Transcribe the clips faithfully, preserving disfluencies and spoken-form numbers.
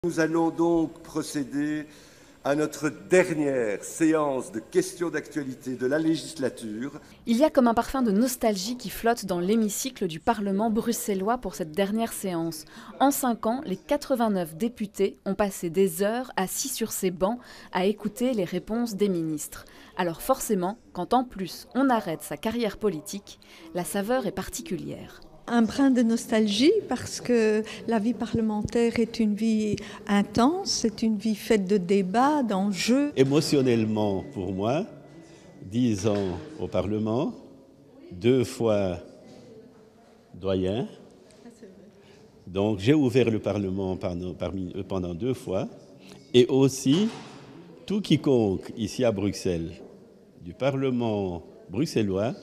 Nous allons donc procéder à notre dernière séance de questions d'actualité de la législature. Il y a comme un parfum de nostalgie qui flotte dans l'hémicycle du Parlement bruxellois pour cette dernière séance. En cinq ans, les quatre-vingt-neuf députés ont passé des heures assis sur ces bancs à écouter les réponses des ministres. Alors forcément, quand en plus on arrête sa carrière politique, la saveur est particulière. Un brin de nostalgie parce que la vie parlementaire est une vie intense, c'est une vie faite de débats, d'enjeux. Émotionnellement, pour moi, dix ans au Parlement, deux fois doyen. Donc j'ai ouvert le Parlement pendant, parmi, pendant deux fois. Et aussi, tout quiconque ici à Bruxelles, du Parlement bruxellois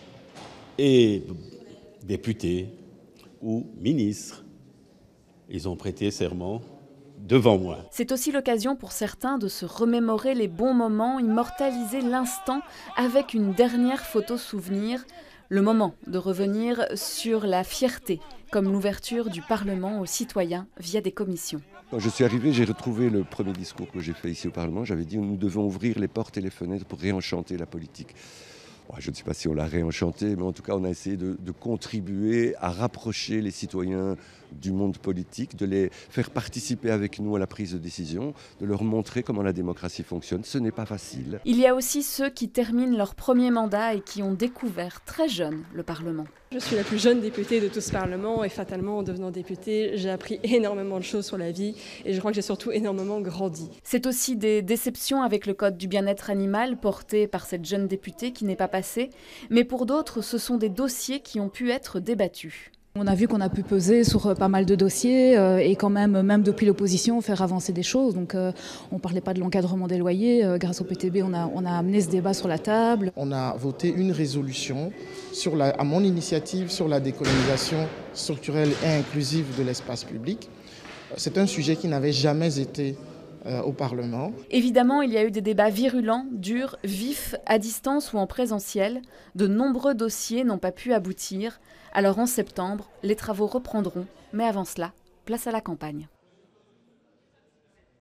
et députés ou ministres, ils ont prêté serment devant moi. C'est aussi l'occasion pour certains de se remémorer les bons moments, immortaliser l'instant avec une dernière photo souvenir, le moment de revenir sur la fierté, comme l'ouverture du Parlement aux citoyens via des commissions. Quand je suis arrivé, j'ai retrouvé le premier discours que j'ai fait ici au Parlement. J'avais dit que nous devons ouvrir les portes et les fenêtres pour réenchanter la politique. Je ne sais pas si on l'a réenchanté, mais en tout cas, on a essayé de, de contribuer à rapprocher les citoyens du monde politique, de les faire participer avec nous à la prise de décision, de leur montrer comment la démocratie fonctionne. Ce n'est pas facile. Il y a aussi ceux qui terminent leur premier mandat et qui ont découvert très jeune le Parlement. Je suis la plus jeune députée de tout ce Parlement et fatalement, en devenant députée, j'ai appris énormément de choses sur la vie et je crois que j'ai surtout énormément grandi. C'est aussi des déceptions avec le code du bien-être animal porté par cette jeune députée qui n'est pas passée, mais pour d'autres, ce sont des dossiers qui ont pu être débattus. On a vu qu'on a pu peser sur pas mal de dossiers euh, et quand même, même depuis l'opposition, faire avancer des choses. Donc euh, on ne parlait pas de l'encadrement des loyers. Euh, grâce au P T B, on a, on a amené ce débat sur la table. On a voté une résolution sur la, à mon initiative sur la décolonisation structurelle et inclusive de l'espace public. C'est un sujet qui n'avait jamais été euh, au Parlement. Évidemment, il y a eu des débats virulents, durs, vifs, à distance ou en présentiel. De nombreux dossiers n'ont pas pu aboutir. Alors en septembre, les travaux reprendront, mais avant cela, place à la campagne.